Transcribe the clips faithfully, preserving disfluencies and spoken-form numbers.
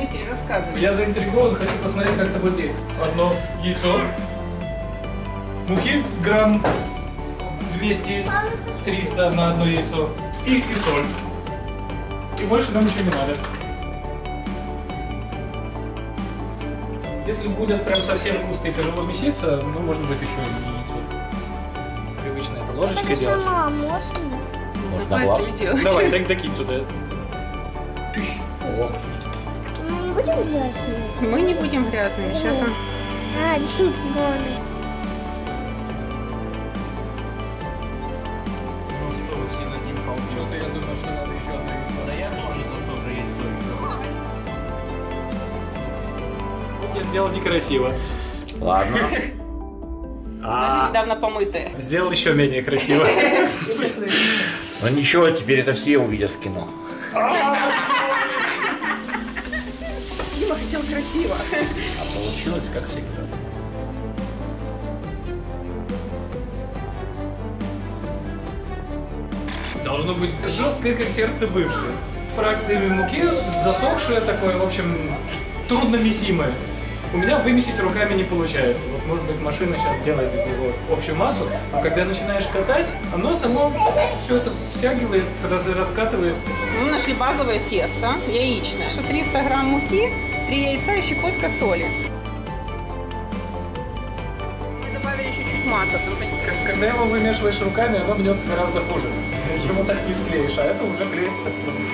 Дмитрий, рассказывай. Я заинтригован, хочу посмотреть, как это будет действовать. Одно яйцо, муки грамм двести триста на одно яйцо и, и соль. И больше нам ничего не надо. Если будет прям совсем густо и тяжело меситься, ну, можно будет еще и яйцо. Привычно это ложечкой делать. Может, на глаз? Давай, дай, докинь туда. О. Мы не будем грязными? Мы не будем грязными. Сейчас он... А, действительно. Ну что вы все над ним полчета, я думаю, что надо еще одно яйцо. Да я тоже за то же яйцо. Вот я сделал некрасиво. Ладно. Даже недавно помытые. Сделал еще менее красиво. Ну ничего, теперь это все увидят в кино. Дима хотел красиво. А получилось как всегда. Должно быть жесткое, как сердце бывшее. С фракциями муки, засохшее такое, в общем, трудномесимое. У меня вымесить руками не получается. Вот, может быть, машина сейчас сделает из него общую массу, а когда начинаешь катать, оно само все это втягивает, раз, раскатывается. Мы нашли базовое тесто, яичное. Что триста грамм муки, три яйца и щепотка соли. Мы добавили чуть-чуть масла. К- Когда его вымешиваешь руками, оно мнется гораздо хуже. Его так не склеишь, а это уже клеится.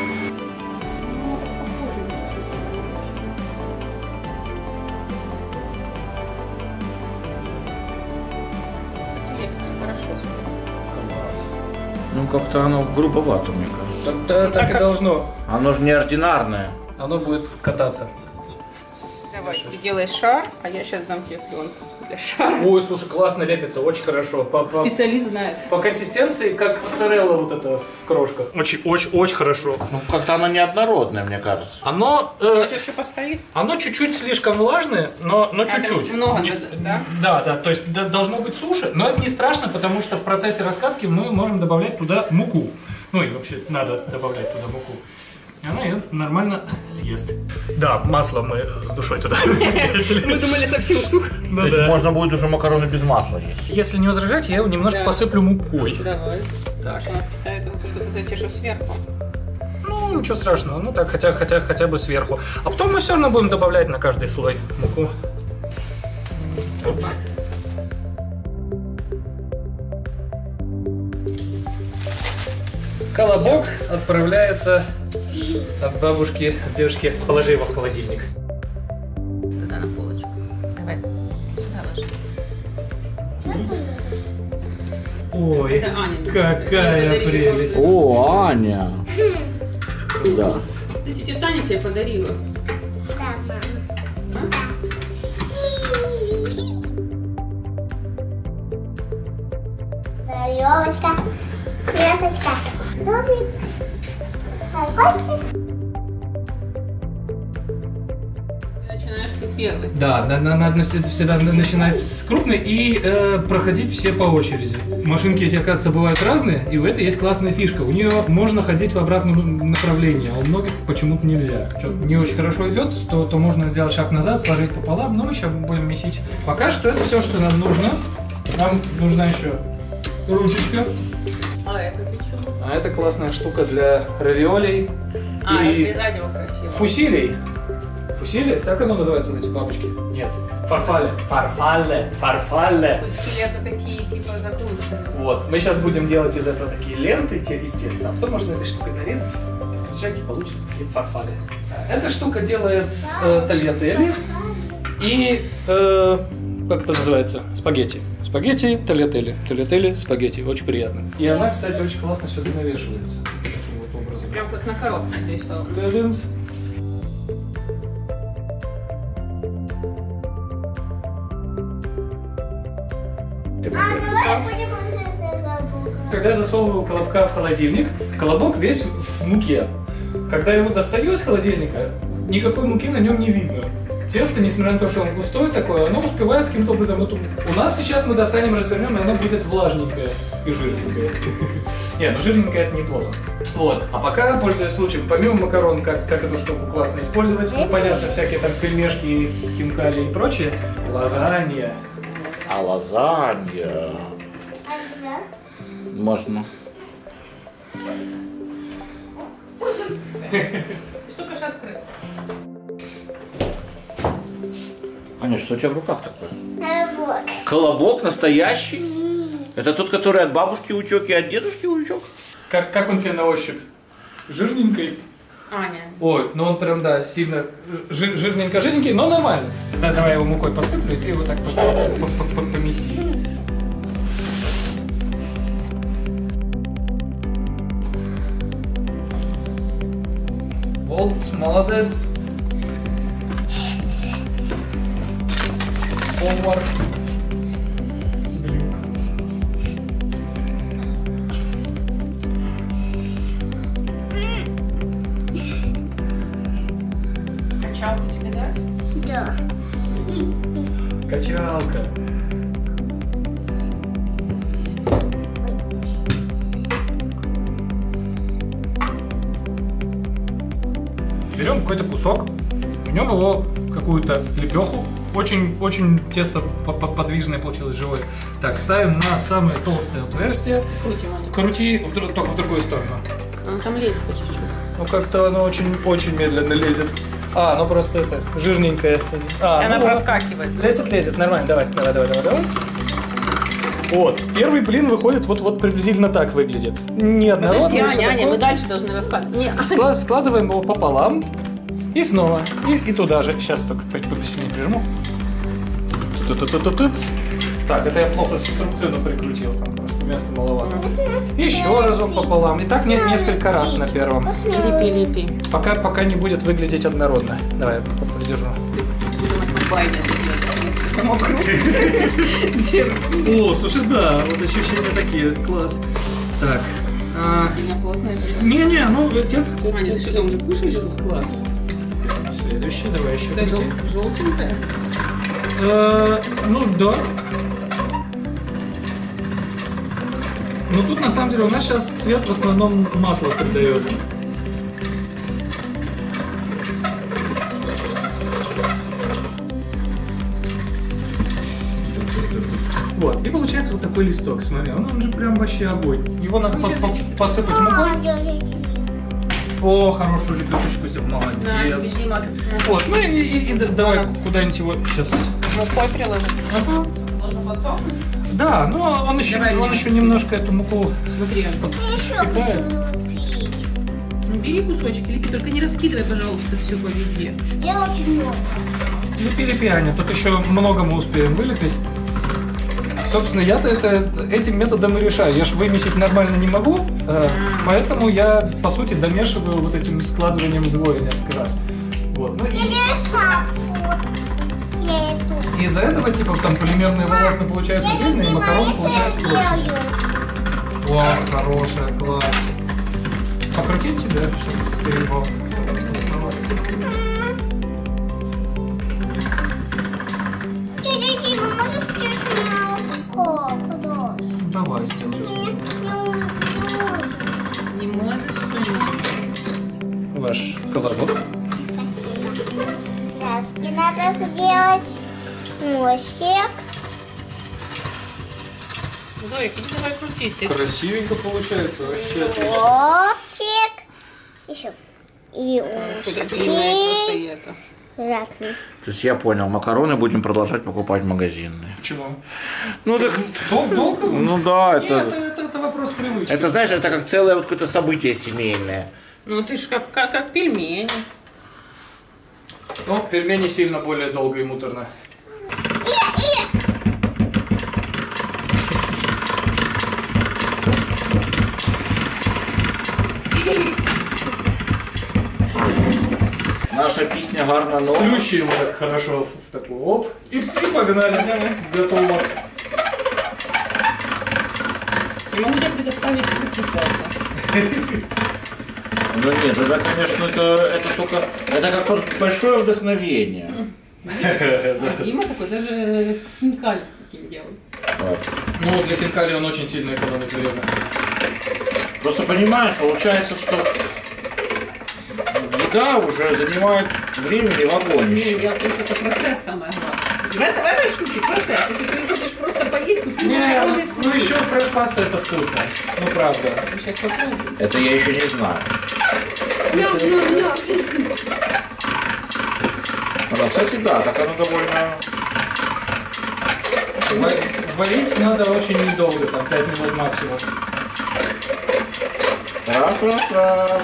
Ну как-то оно грубовато, мне кажется. Так, так и должно. Оно же неординарное. Оно будет кататься. Давай, ты делаешь шар, а я сейчас дам тебе пленку для шара. Ой, слушай, классно лепится, очень хорошо. По, по, Специалист знает. по консистенции, как моцарелла вот это в крошках. Очень, очень, очень хорошо. Ну как-то оно неоднородное, мне кажется. Оно, э, Хочешь, что постоит? оно чуть-чуть слишком влажное, но, но чуть-чуть. много Не надо, с- да? Да, да, то есть да, должно быть суши, но это не страшно, потому что в процессе раскатки мы можем добавлять туда муку. Ну и вообще надо добавлять туда муку. И она ее нормально съест. Да, масло мы с душой туда начали. Мы думали совсем сухо. Ну То есть да. можно будет уже макароны без масла есть. Если не возражаете, я его немножко Да. посыплю мукой. Давай. Так. У нас в Китае это только когда тише сверху. Ну, ничего страшного. Ну так, хотя, хотя, хотя бы сверху. А потом мы все равно будем добавлять на каждый слой муку. Упс. Колобок отправляется от бабушки, от девушки. Положи его в холодильник. Туда на полочку. Давай. Сюда ложи. Ой, Это Аня. какая Ей подарили. прелесть. О, Аня! Да. Да тетя Таня тебе подарила. Да, мама. А? Елочка, красочка, домик, колокольчик. Ты начинаешь с первый. Да, на- на- надо всегда всегда начинать с крупной и э, проходить все по очереди. Машинки эти, оказывается, бывают разные, и у этой есть классная фишка. У нее можно ходить в обратном направлении, а у многих почему-то нельзя. Что не очень хорошо идет, то, то можно сделать шаг назад, сложить пополам, но мы сейчас будем месить. Пока что это все, что нам нужно. Нам нужна еще ручечка. А это для чего? А это классная штука для равиолей А, и и срезать его красиво. фусилей. Фусили? Так оно называется, вот эти бабочки? Нет. Фарфале. Фарфале. Фарфале. Фусили это такие типа закрученные. Вот. Мы сейчас будем делать из этого такие ленты, те, естественно. А потом можно этой штукой нарезать, сжать и получится такие фарфали. Эта штука делает э, тольятели и, э, как это называется, спагетти. Спагетти, тольятели. Тольятели, спагетти. Очень приятно. И она, кстати, очень классно сюда навешивается. Таким вот образом. Прям как на коробке нарисовано. Тадынц. А давай будем вот это забугать. Когда я засовываю колобка в холодильник, колобок весь в муке. Когда я его достаю из холодильника, никакой муки на нем не видно. тесто, несмотря на то, что он густой такой, оно успевает каким-то образом. Вот у нас сейчас мы достанем, развернем, и оно будет влажненькое и жирненькое. Не, ну жирненькое это неплохо. Вот. А пока, пользуясь случаем, помимо макарон, как, как эту штуку классно использовать, ну, понятно, всякие там пельмешки, хинкали и прочее, лазанья. А лазанья... Можно. Ты только что открыл. Аня, что у тебя в руках такое? Колобок. Колобок настоящий? Это тот, который от бабушки утек и от дедушки утек? Как, как он тебе на ощупь? Жирненький? Аня. Ой, ну он прям, да, сильно жир, жирненько-жирненький, но нормально. Да, давай я его мукой посыплю, и ты его так помеси. Вот, молодец. Повар. Качалку тебе дать? Да. Качалка. Берем какой-то кусок, в нем его какую-то лепеху. Очень-очень тесто подвижное получилось, живое. Так, ставим на самое толстое отверстие. Крутим оно. Крути в, только в другую сторону. Он там лезет по чуть-чуть. Ну как-то оно очень-очень медленно лезет. А, ну просто это жирненькое. А, Она ну, проскакивает. Лезет, лезет, нормально, давай, давай, давай, давай, давай. Вот, первый блин выходит вот-вот приблизительно так выглядит. Неоднородно. Подожди, Аня, Аня, мы дальше должны раскладывать. Не, Скла- складываем его пополам. И снова. И, и туда же. Сейчас только посильнее прижму. Ту-ту-ту-ту-ту. Так, это я плохо инструкцию прикрутил. Там просто места маловато. Еще разок пополам. И так не, несколько раз на первом. Лепи, лепи. Пока, пока не будет выглядеть однородно. Давай, я придержу. Само круто. О, слушай, да, вот ощущения такие. Класс. Так. а, Сильно плотное. Не-не, ну тесто. Аня, ты что, уже кушаешь? Класс. Следующий, давай еще. Это жел- желтенькое? Э, ну да. Ну тут на самом деле у нас сейчас цвет в основном масло придает. Вот, и получается вот такой листок, смотри, он, он же прям вообще огонь. Его надо по- по- посыпать мукой. О, хорошую лепешечку сделал, Да, молодец. видимо. Вот, ну и, и- и да- давай куда-нибудь его сейчас. Мукой приложить. Ага. Должен подсохнуть. Да, но он еще, Давай он мне. еще немножко эту муку Смотри, Аня. подпитает. Ну бери кусочек, лепи, только не раскидывай, пожалуйста, все по везде. Я очень много. Лепи, лепи, Аня, тут еще много мы успеем вылепить. Собственно, я-то это, этим методом и решаю. Я ж вымесить нормально не могу, э, поэтому я, по сути, домешиваю вот этим складыванием вдвое несколько раз. Вот. Ну, и Я шапку. Я эту. из-за этого, типа, там полимерные волокна получаются Я длинные, и не макароны знаю, получаются что я крупные. делаю. О, хорошая, класс. Покрутить тебя, чтобы ты его... Тетя Дима, можешь сделать молоко, пожалуйста? Давай, сделаем. Не можешь, что ли? Ваш колобок. Сейчас мне надо сделать носик. Зоя, иди давай крутить. Ты Красивенько получается, вообще отлично. Лобчик. Еще. И какой-то длинное просто и ушки. это. Раковина. То есть я понял, макароны будем продолжать покупать магазинные. Почему? Ну так, Дол- Долго? ну да, Нет, это, это, это, это вопрос привычки. это знаешь, это как целое вот какое-то событие семейное. Ну ты ж как, как, как пельмени. Ну, пельмени сильно более долго и муторно. Наша песня гарна нова. Включим так хорошо в такую оп. И, и погнали. Готово. Не могу тебе предоставить крутиться это. Ну нет, это, конечно, это, это только, это как вот большое вдохновение. А Дима такой даже хинкали с таким делает. Вот. Ну, для хинкали он очень сильно экономит время. Просто понимаешь, получается, что еда уже занимает времени в огонь. Не, я думаю, что это процесс самое главное. В, это, в этой штуке процесс. Если ты не хочешь просто поесть, купи Не, ну, макароны. ну еще фреш-паста это вкусно. Ну правда. Сейчас попробуем. Это я еще не знаю. Ну, кстати, да, так оно довольно... Ва- Варить надо очень недолго, там пять минут максимум. Раз, раз, раз.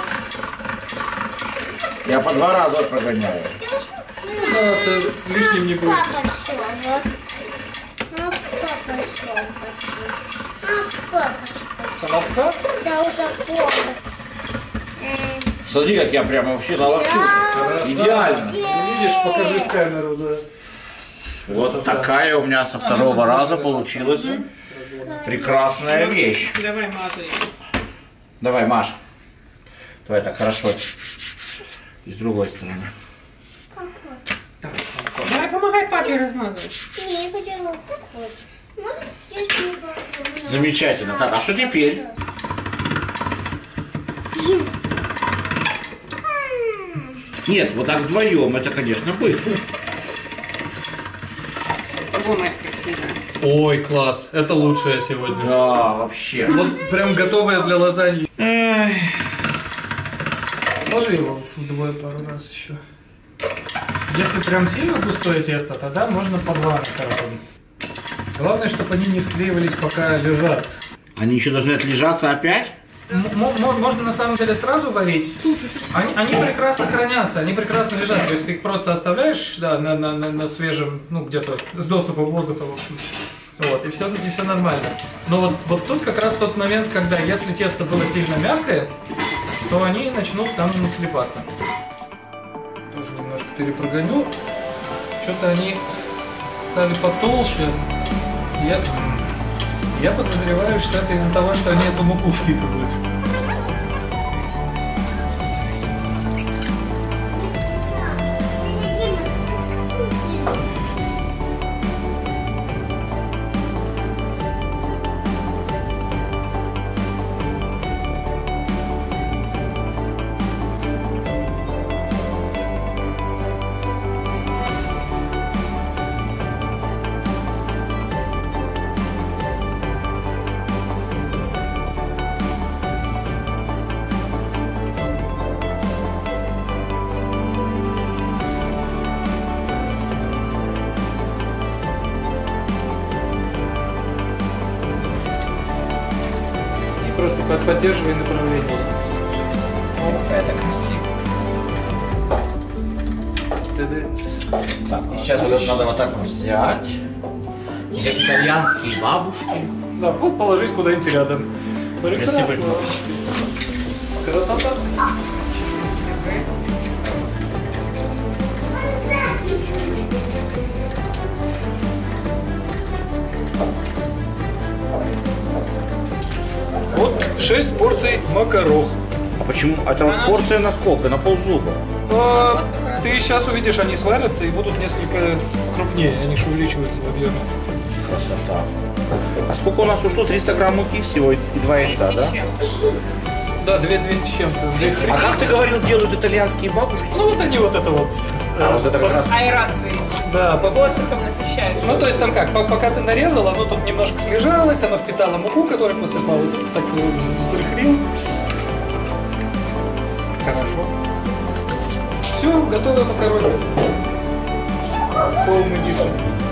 Я по два раза прогоняю. Ну да, это лишним не будет. Папа шел, вот. А папа шел, а папа шел. Самовка? Да, вот такого. Смотри, как я прямо вообще наловчу. Идеально. Видишь, покажи в камеру, да. Вот такая у меня со второго раза получилась прекрасная вещь. Давай мазай. Давай, Маш. Давай так хорошо. И с другой стороны. Давай помогай папе размазывать. Не, я хотела вот вот. Может, здесь не было. Замечательно. Так, а что теперь? Нет, вот так вдвоем это, конечно, быстро. О, моя красивая. Ой, класс, это лучшее сегодня. Да, вообще. Вот прям готовое для лазаньи. Эх. Сложи его вдвое пару раз еще. Если прям сильно густое тесто, тогда можно по два накатывать. Главное, чтобы они не склеивались, пока лежат. Они еще должны отлежаться опять? М- м- можно на самом деле сразу варить. Они, они прекрасно хранятся, они прекрасно лежат. То есть ты их просто оставляешь, да, на, на, на, на свежем, ну где-то с доступом воздуха, в общем. Вот, и все, и все нормально. Но вот, вот тут как раз тот момент, когда если тесто было сильно мягкое, то они начнут там слипаться. Тоже немножко перепрогоню. Что-то они стали потолще. Я, я подозреваю, что это из-за того, что они эту муку впитывают. Просто под- поддерживай направление. О, это красиво. Тыдыц. Так, и сейчас вот это надо вот так вот взять. Как итальянские бабушки. Да, вот положить куда-нибудь рядом. Прекрасно. Спасибо. Красота. Вот шесть порций макарох. А почему? Это вот порция на сколько? На ползуба? А, ты сейчас увидишь, они сварятся и будут несколько крупнее, они же увеличиваются в объеме. Красота. А сколько у нас ушло? триста грамм муки всего и два яйца, да? Да, две двести с чем-то. двести. А как ты говорил, делают итальянские бабушки? Ну вот они вот это вот. А вот это как пос- раз- Аэрации. Да, по- Воздухом насыщают. Ну, то есть там как, по- пока ты нарезал, оно тут немножко слежалось, оно впитало муку, которую посыпал, и тут так вз- взрыхлил. Хорошо. Все, готовые макароны. Home edition.